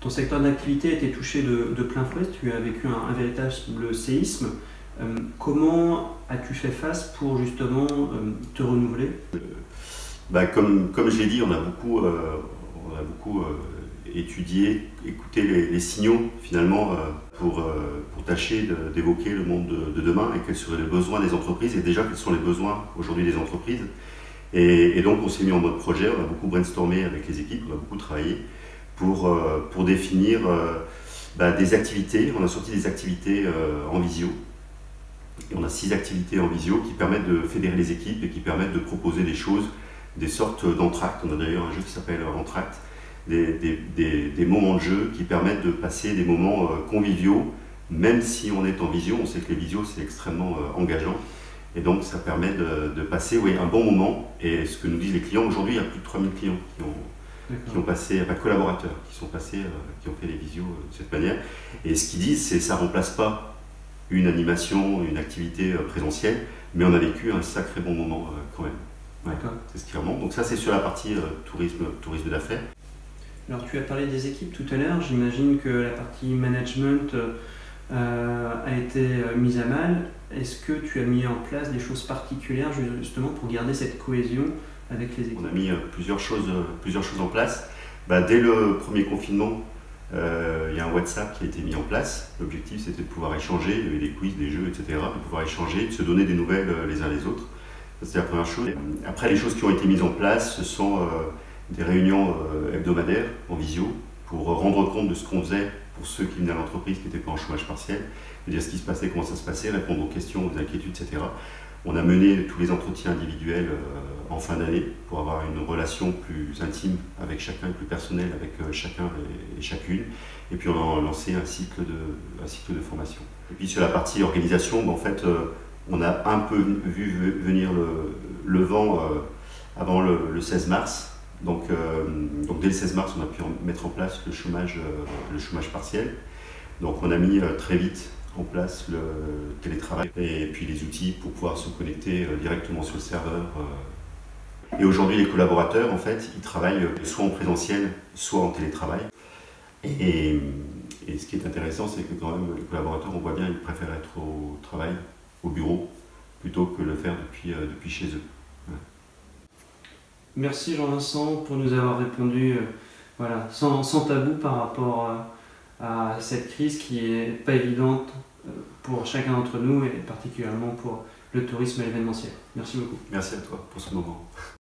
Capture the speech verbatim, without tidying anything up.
ton secteur d'activité a été touché de, de plein fouet, tu as vécu un, un véritable séisme. Euh, comment as-tu fait face pour justement euh, te renouveler? euh, bah, comme, comme je l'ai dit, on a beaucoup, euh, on a beaucoup euh, étudié, écouté les, les signaux finalement euh, pour, euh, pour tâcher d'évoquer le monde de, de demain et quels seraient les besoins des entreprises et déjà quels sont les besoins aujourd'hui des entreprises. Et, et donc on s'est mis en mode projet, on a beaucoup brainstormé avec les équipes, on a beaucoup travaillé pour, euh, pour définir euh, bah, des activités. On a sorti des activités euh, en visio. Et on a six activités en visio qui permettent de fédérer les équipes et qui permettent de proposer des choses, des sortes d'entractes. On a d'ailleurs un jeu qui s'appelle Entracte, des, des, des, des moments de jeu qui permettent de passer des moments euh, conviviaux, même si on est en visio. On sait que les visios c'est extrêmement euh, engageant. Et donc ça permet de, de passer oui, un bon moment. Et ce que nous disent les clients, aujourd'hui il y a plus de trois mille clients qui ont, qui ont passé, enfin collaborateurs, qui sont passés, euh, qui ont fait les visios euh, de cette manière. Et ce qu'ils disent, c'est que ça ne remplace pas une animation, une activité euh, présentielle, mais on a vécu un sacré bon moment euh, quand même. Ouais, c'est ce qui remonte. Donc ça c'est sur la partie euh, tourisme, tourisme d'affaires. Alors tu as parlé des équipes tout à l'heure, j'imagine que la partie management euh, a été mise à mal. Est-ce que tu as mis en place des choses particulières justement pour garder cette cohésion avec les équipes? On a mis euh, plusieurs, choses, euh, plusieurs choses en place. Bah, dès le premier confinement, euh, il y a un WhatsApp qui a été mis en place. L'objectif c'était de pouvoir échanger, il y avait des quiz, des jeux, et cetera, de pouvoir échanger, de se donner des nouvelles euh, les uns les autres. C'était la première chose. Après, les choses qui ont été mises en place, ce sont euh, des réunions euh, hebdomadaires en visio pour rendre compte de ce qu'on faisait pour ceux qui venaient à l'entreprise, qui n'étaient pas en chômage partiel, de dire ce qui se passait, comment ça se passait, répondre aux questions, aux inquiétudes, et cetera. On a mené tous les entretiens individuels euh, en fin d'année pour avoir une relation plus intime avec chacun, plus personnelle avec euh, chacun et, et chacune. Et puis on a lancé un cycle de, un cycle de formation. Et puis sur la partie organisation, ben, en fait, euh, on a un peu vu venir le, le vent euh, avant le, le seize mars. Donc, euh, donc dès le seize mars, on a pu mettre en place le chômage, euh, le chômage partiel. Donc on a mis euh, très vite en place le télétravail et puis les outils pour pouvoir se connecter euh, directement sur le serveur. Euh. Et aujourd'hui, les collaborateurs, en fait, ils travaillent soit en présentiel, soit en télétravail. Et, et ce qui est intéressant, c'est que quand même, les collaborateurs, on voit bien, ils préfèrent être au travail, au bureau, plutôt que le faire depuis, euh, depuis chez eux. Ouais. Merci Jean-Vincent pour nous avoir répondu euh, voilà, sans, sans tabou par rapport euh, à cette crise qui n'est pas évidente euh, pour chacun d'entre nous et particulièrement pour le tourisme et l'événementiel. Merci beaucoup. Merci à toi pour ce moment.